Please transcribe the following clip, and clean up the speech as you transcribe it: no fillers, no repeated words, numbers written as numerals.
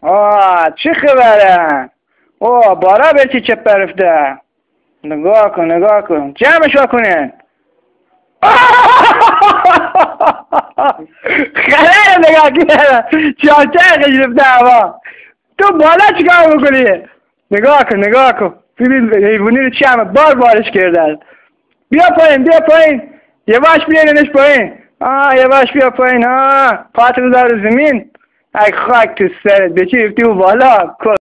چه خبره؟ بارا به چی چپ رفته. نگاه کن جمعش کنه. خیلی نگاه کنه چاچه رفته هوا. تو بالا چیکار میکنی؟ نگاه کن ببین حیوانی رو چی همه بارش کرده. بیا پایین یواش بیارینش پایین. یواش بیا پایین. پاتو دار زمین. ای خاک تو سرت به چی رفتی و بالا